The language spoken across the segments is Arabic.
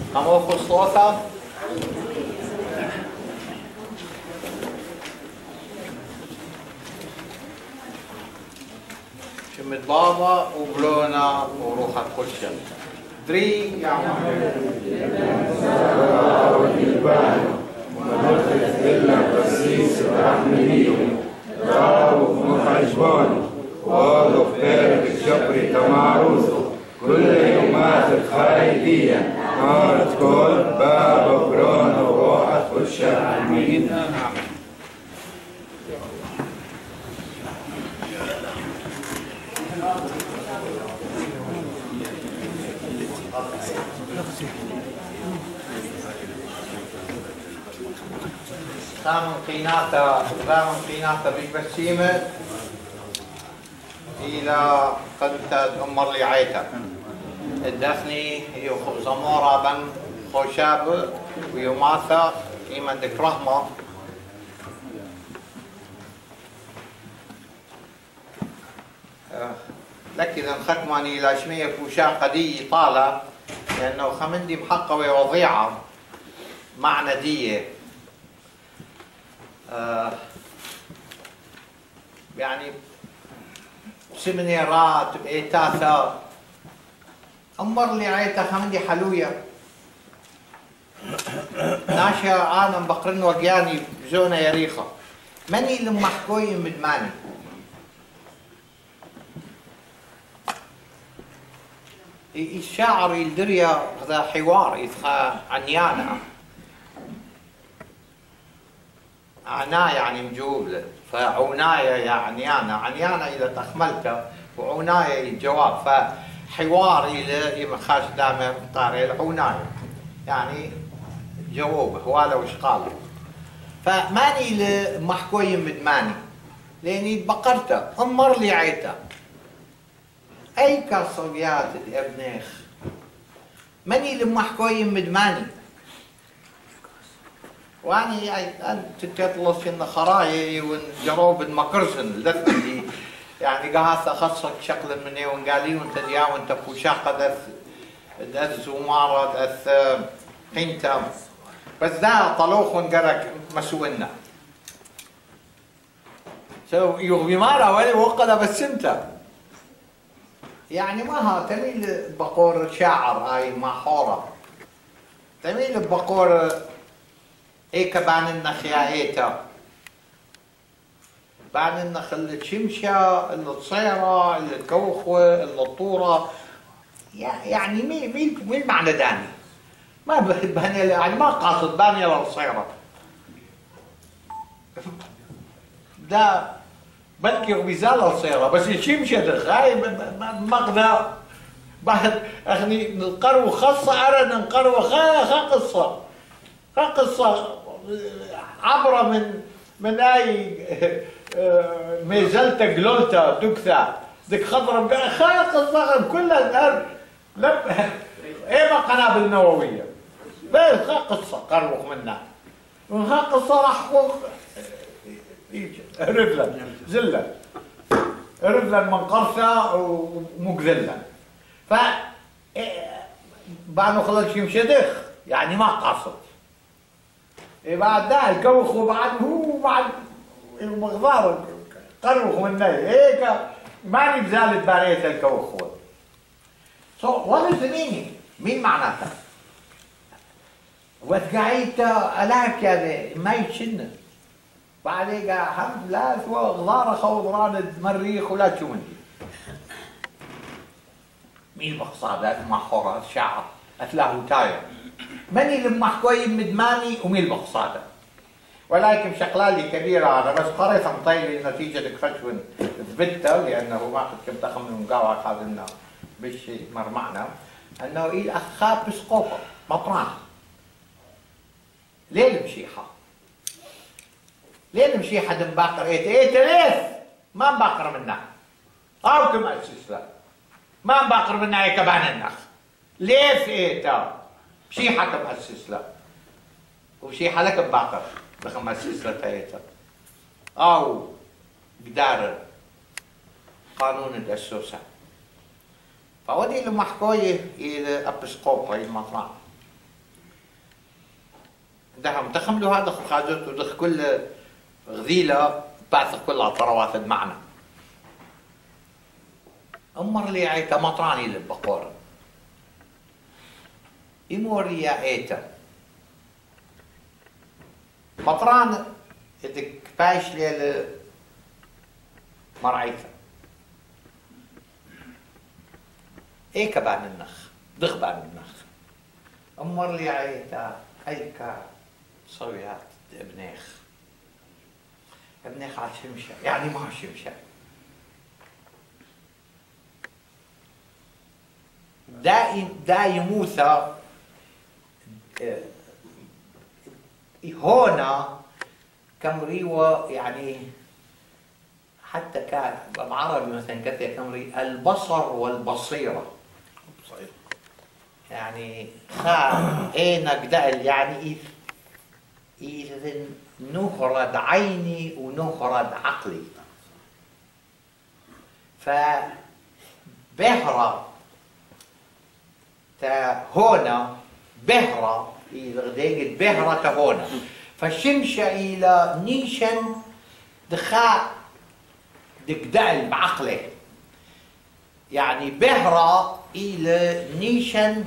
Kamu خصوصا شمت بابا وبلونا وروحة خشة دري يا كل يومات الخارجية نار كل بابا برون وروحة خشة آمين. Samen قيناتا بالبسيمة إلى قد أمر لي عيتا الدفني زمورة بن خوشاب ويوماثا إيمان دك رحمة لكن ختماني إلى شمية فوشا قدي طالة لأنه خمندي محقوة وضيعة معنى دية يعني سمنيرات بإيتاثا أمر لي عيتا خمندي حلوية ناشا أنا بقرن وقياني بزونة يريخة مني لما حكوي مدماني الشاعر الدريا هذا حوار يتخا عنيانا عنا يعني مجوب فعناية يعني عنيانا إذا تخملته وعناية الجواب فحوار إذا خاش دائما طاري العناية يعني جواب هواله وش قال فماني لمحكوي مدماني لأني بقرته أمر لي عيته أي كالصبيات الابنيخ ماني لمحكوي مدماني واني تتطلص ان خرايي ونجروب المكرزن لدفن دي يعني قاعد خصك شكل مني ونقالي وانت ديا وانت فوشاقة دث زمارة دث قينتا بس دا طلوخ ونقرك مسوينا سو يغبي مارا ولي وقلا بس انت يعني ما ها تميل بقور شاعر هاي ما حورة تميل بقور ايه كبان النخ يا ايتا بان النخ اللي تشمشة اللي تصيرة اللي تكوخوة اللي طورة يعني مين معنى داني ما باني يعني ما قاصد باني ولا تصيرة ده بلكي بيزال الصيرة بس الشمشة دخاي مقدر بعد اخني القرو خاصة ارد القرو قصة عبرة من اي ميزلتا جلولتا دكتا دك خضرة قصة كلها الارض ايه ما قنابل نووية بس قصة قروخ منها قصة راح رجلا زلا رجلا منقرصة ومقذلا ف بعد خلال شي مشدخ يعني ما قاصد بعد ده الكوخ وبعد هو بعد المغفار قروخ مني هيك ماني بزالت بارية الكوخ what is the meaning؟ مين معناتها؟ وتقعيت ألاك يعني ما يتشنن بعدين الحمد لله سوى غضارة خضران مريخ ولا تشو مني مين بقصاد مع حورة الشعر أتلاه تاير مني لما حكوي مدماني ومين بقصاده ولكن شغلالي كبيرة أنا بس قريت مطيلي نتيجة كفتشون ثبتها لأنه ما كنت أخمن من قاوة خاذلنا بشي مرمعنا أنه إيه أخاب بسقوطة مطران ليه المشيحة؟ ليه المشيحة دم باقر إيه تليث ما مباقر منها أو كما أسسلا ما مباقر منها كبان النخ ليث إيه تا مشيحة كم أسسلا ومشيحة لك مباقر لكم أسسلا تايتا أو قدار قانون الأسوسة فودي لما حكوية إلى أبسقوبة المطران دهم تخملوا هذا خاجته دخ كل غذيلة بعث كلها طروات المعنى أمر لي عيتا مطراني للبقور إموري يا عيتا مطران إدك بايش ليل مرعيتا إيه كبان النخ دخ بان النخ أمر لي عيتا هيكا صويات ابنيخ على شمشة يعني ما شمشة دا يموثى هنا كمريوة يعني حتى كان بالعربي مثلا كثير كمري البصر والبصيرة يعني اينك دقل يعني إذن نهرد عيني ونهرد عقلي فبهرة هنا بهرة إذا غديقت بهرة هنا فالشمشة إلى نيشن دخاء دقدقل بعقله يعني بهرة إلى نيشن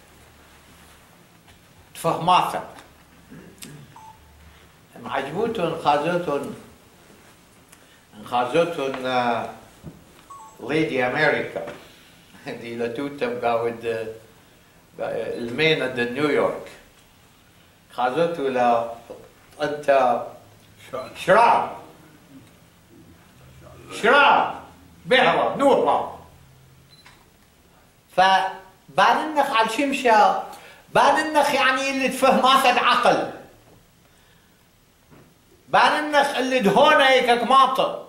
تفهماتها عجبوتن خازوتن ليدي أمريكا دي لتوتم قاود المينة دي نيويورك خازوتو لا أنت شراب بهرة نورة فبان على الشمشة بان يعني اللي تفهماتها عقل بان اللي دهونا هيك قماطة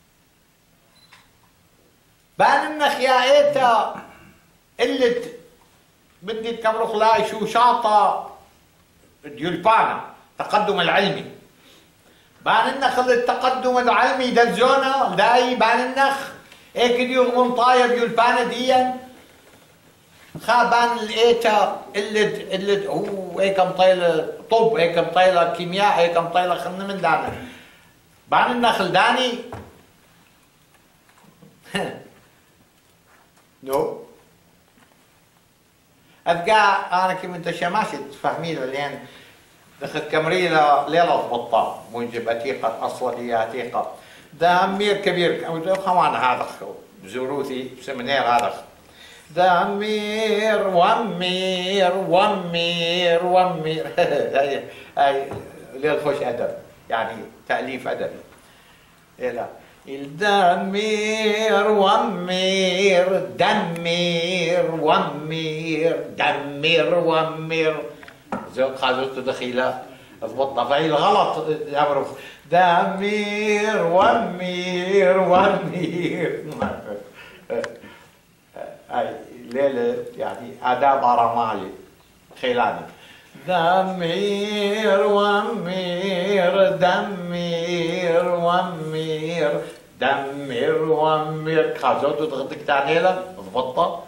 بان يا ايتا اللي بدي تكبرخ لاي شو شاطة ديولبانا تقدم العلمي بان اللي التقدم العلمي دزونا داي بان هيك ديو طاير ديولبانا ديا خابان الايتا اللي هو هيك مطيله طب هيك مطيله كيمياء هيك مطيله خلنا من دانا بان النخل داني نو ابقى انا كيف انت شماشي تفهمين لين دخلت كمريله ليله بطه منجب عتيقه اصليه عتيقه ده امير كبير خوان هذا بزوروثي بسمنير هذا ده أمير وأمير هاي ليل خوش أدب يعني تأليف أدبي إيه لا الدمير وأمير دمير زوج خالته دخيلة اضبطنا فهي الغلط يعرف دمير وأمير هاي ليلة يعني آداب رمالي خيلاني دمير خازوتو تغدك تعنيلة اضبطها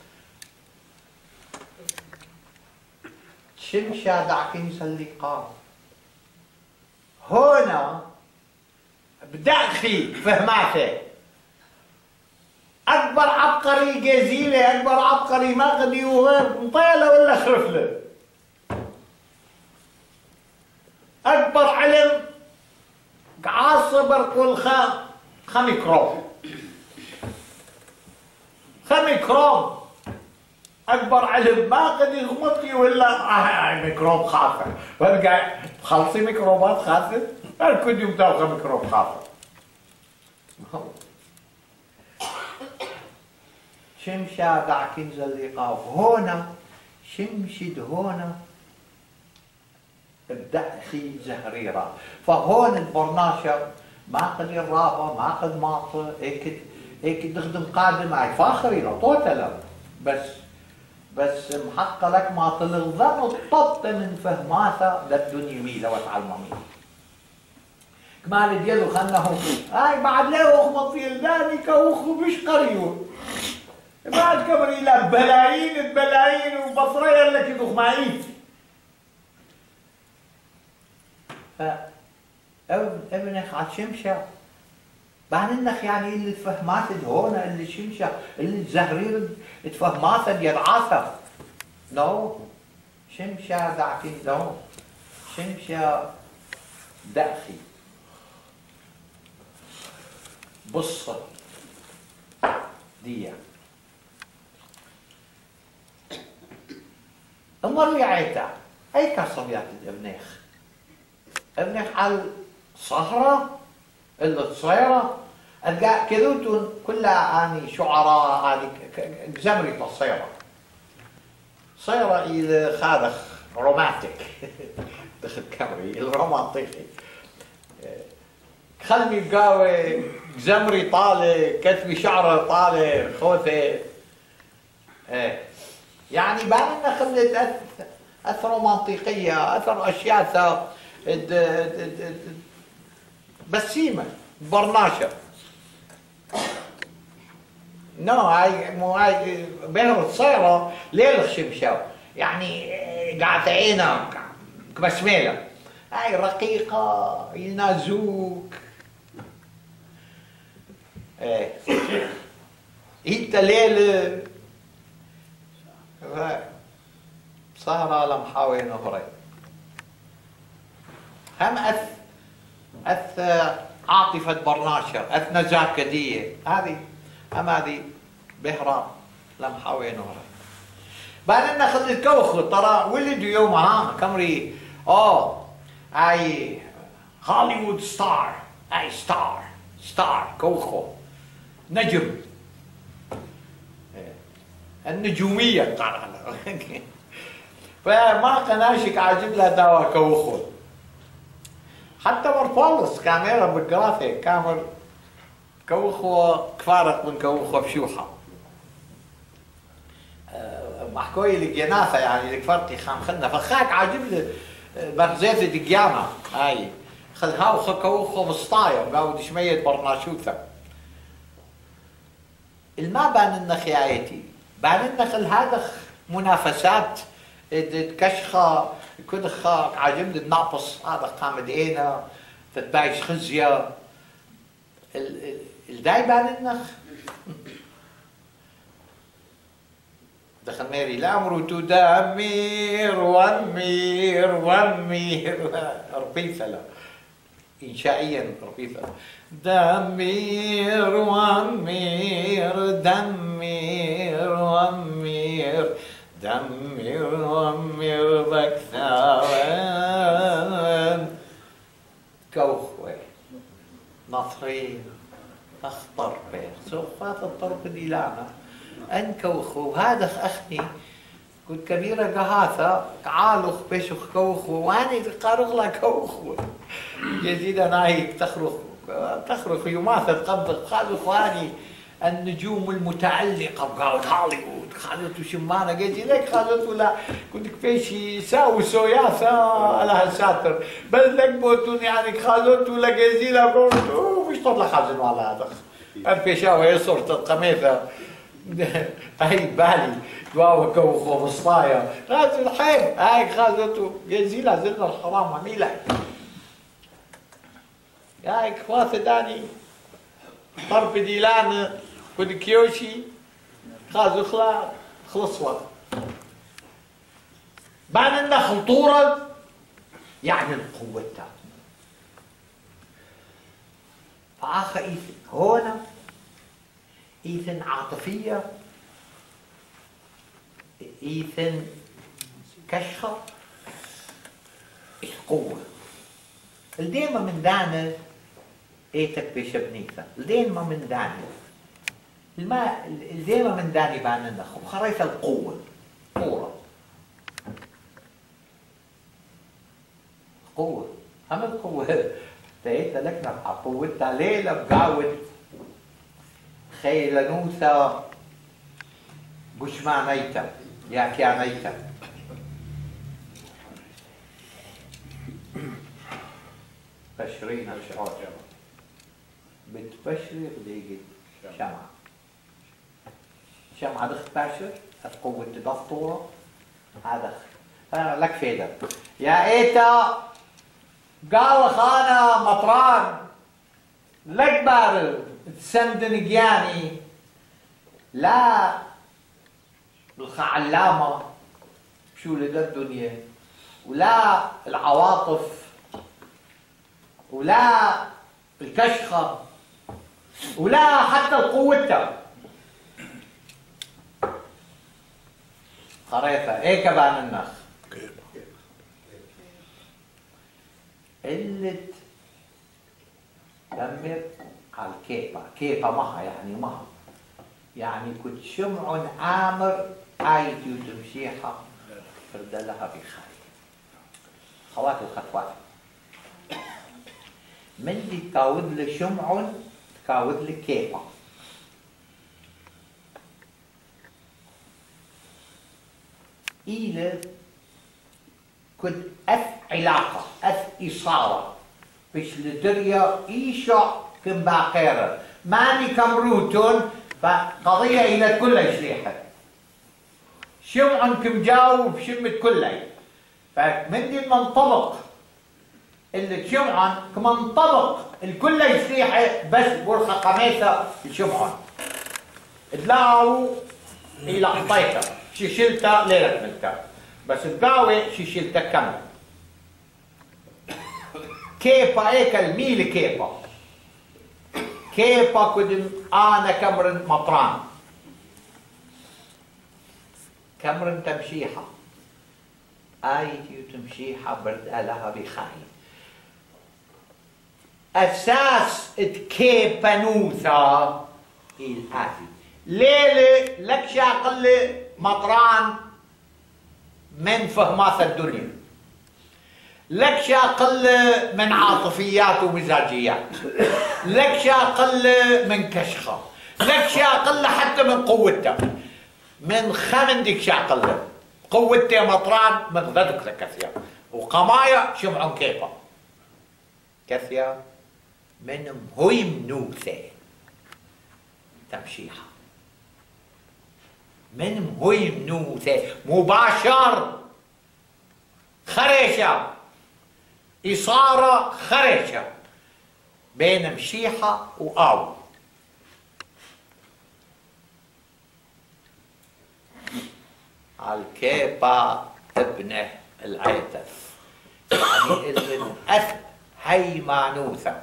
شمشة دعكين سلقا هنا بدأخي فهماته أكبر عبقري جزيلة أكبر عبقري ما قد يوغر مطيلة ولا خرفلة أكبر علم عاصبر كل خميكروب أكبر علم ما قد يغمطي ولا ميكروب خاطر برجع خلصي ميكروبات خاطر الكل يوم تاخذ ميكروب خاطر شمشة دعكين زليقاف هنا شمشد هنا الدعخي زهريرة فهون البرناشة ما قد الرابة ما قد ماطة هيك تخدم قادم هاي فاخري لطوتة بس محقق لك ما تلغذن الطبط من فهماتها للدنيوي لو تعلمي كمال ديالو خنه هاي بعد لا اخمط في الداني كوخو مش قريون بعد كبر الى بلايين وبصريه لك يدخ معيت ابنك على شمشة بعننك يعني اللي تفهمات هون اللي شمشة اللي الزهرير تفهمات يدعاسة نو شمشة دعتي نو شمشة دأخي بصة ديا المرة عيتا أي كصبيات ابنك على صهرة اللي تصيرة ألقى كذوتون كلها أني شعراء أني زمري تصيرة صيرة إذا خادخ رومانتيك دخل كامري الرومانتيكي خلني قاوي زمري طالع كتبي شعره طالع خوثه يعني بعدنا خلت اثر منطقيه اثر اشياء بسيمه برناشه هاي مو هاي بهر صيره ليل خشمشاو يعني قاعده عينه بسميله هاي رقيقه ينازوك انت ليله سهرة لمحاوي نهري هم أث عاطفة برناشر أث نزاكدية هذه بهرة لمحاوي نهري بعدين ناخذ الكوخ ترى ولدوا يومها كمري اي هوليوود ستار اي ستار كوخو نجم النجومية قال فما قناشك عاجب لها دواء كوخو حتى مرفلس كاميرا بالجرافيك كامر كوخو كفارق من كوخو بشوحة محكوي لجنافة يعني الفرقي خام خلنا فخاك عاجب لي برزيت دقيامة هاي خل هاو كوخو مسطاية وقاود شمية برناشوثة الما بان النخيايتي بان النخل هذا منافسات كشخة كدخة عاجبني الناقص هذا قامد اينا تتبايش خزية الداي بان النخ دخل ميري الامر تدمر ومير ربيثة لا انشائيا ربيثة دمر ومير دمر ومير بكثارا كوخوي نصري اخطر بيه سوفات الطرف ديلانا ان كوخو هذا اخني كنت كبيرة قهاثة عالخ بيشخ كوخو واني تقارغ لا كوخو جديد انا هيك تخرخ يماثل تقبض خالخ واني النجوم المتعلقة بقاود هوليوود خالته شمانة قلت لك خالته لا كنت كيفاش يساوي سوياسة على هالساتر بل لك بوتون يعني خالته لقيزيلا قلت مش تطلع خازن على هذا الفيشاوة هي صورة القميثة هاي بالي واو كوخو مصطايا هذا الحين هاي خالته قيزيلا زلنا الحرام عميلة هاي كواثة داني طرف ديلان كود كيوشي خازو خلص وقت بعد ان خطورة يعني القوة فآخر إيثن هنا إيثن عاطفية إيثن كشخة قوة الديمة من دانا ايتك بشبنيثة الديمة من داني الديمة من داني بان النخ وخريت القوة قوة هم القوة تايتا لك نفع قوتها ليلة بقاود خيل نوثة بشمانيتا يا كيانيتا بشرين الشعور بتبشري بدقيقة شمعة دخل باشر قوة تدفطورة هذا لك فيدا يا ايتا قال خانا مطران الأكبر تسندنقياني لا الخعلامة شو لدى الدنيا ولا العواطف ولا الكشخة ولا حتى القوة خريطة ايه كمان النخ اللي تدمر على الكيبة كيبة مها يعني مها يعني كنت شمع عامر آيتي وتمشيحة فرد لها بخير خواتي وخطواتي من اللي تكاود لي شمع تكاود لي كيبة إلى كنت علاقة إصارة بش لدريا إيشا كم باقيرة ماني كمروتون فقضية إلى كل شريحة شمع كم جاوب شمت كلي فمن دي منطبق اللي شمعا كمنطبق الكل شريحة بس برخة قميصة الشمعا تلاقوا إلى قطيتها شيشلتها ليلة ملتها بس تقاوي شيشلتها كاملة كيفا هيك الميل كيفا كيفا كدم أنا كمرن مطران كمرن تمشيحة آيتي وتمشيحة برد لها بخاي أساس كيبانوثا الآتي ليلة لك شاقل مطران من فهمات الدنيا لك شاقل من عاطفيات ومزاجيات لك شاقل من كشخة لك شاقل حتى من قوته من خمندك شاقل قوته مطران من ضدك لكثيا وقمايا شمع كيفا كثيا من هويم نوثة تمشيحة من هويم نوثة مباشر خريشة إصارة خريشة بين مشيحة وآو الكيبا ابنه العيتف يعني الابن أث هي مانوثة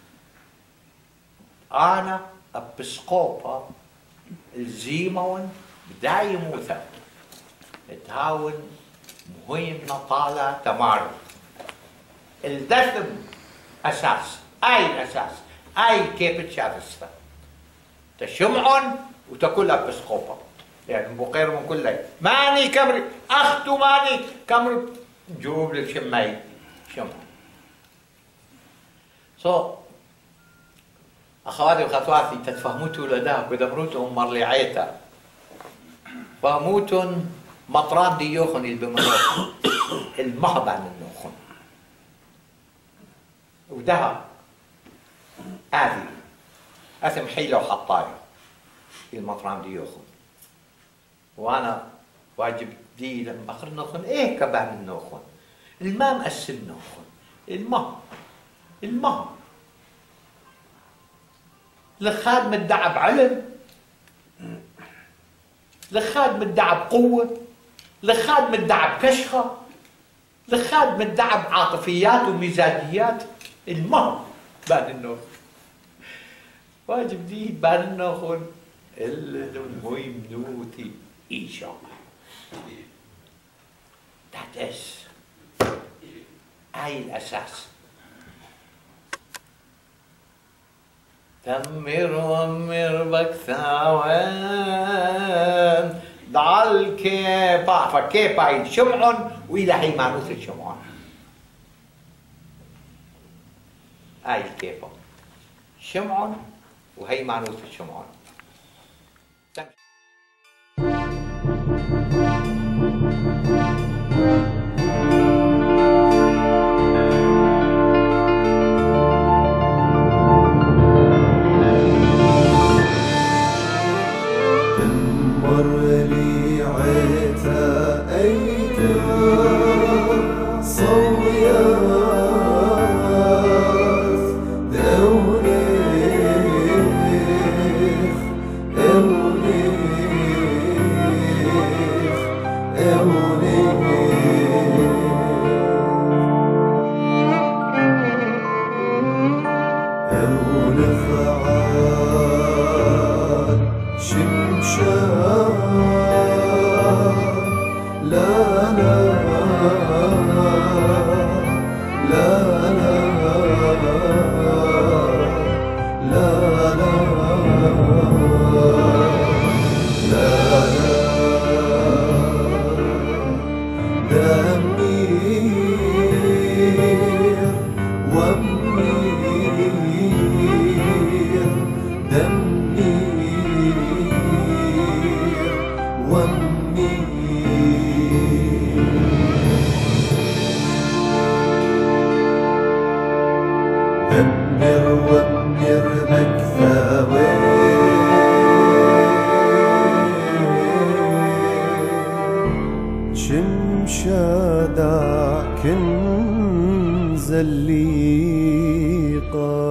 أنا أبسقوبة الزيمون بداية موثة تهاون مهم نطالة تمارو الدثم أساس أي أساس أي كيف تشارسها تشمعن وتكل أبسقوبة يعني بقير من كل ليل ماني كمري أختو ماني كمري جوب للشمعي شمع أخواتي وخطواتي تتفهموتوا لداك ودمروتوا مر لعيتا فهموتن مطران ديوخن البمنوخن المهبع من نوخن ودها آذي أثم حيلة وحطايا المطران ديوخن وأنا واجب دي لما أخر نوخن إيه كبان النوخن الماء مأسل نوخن الماء لخاد مدعى بعلم لخاد مدعى بقوة لخاد مدعى بكشخة لخاد مدعى بعاطفيات ومزاجيات المهم بان النوخ واجب دي بان النوخ المهم نوتي إيشا that is أي الأساس تمر ومر بكثاوان ضع الكيبا فكيبا شمع وإلى هيمانوث الشمعان هاي الكيبا شمع وهيمانوث الشمعان صويا دمر وامر مكثاوي شمشادا كنز الليقا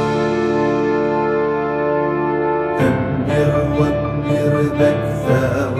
دمر وامر مكثاوي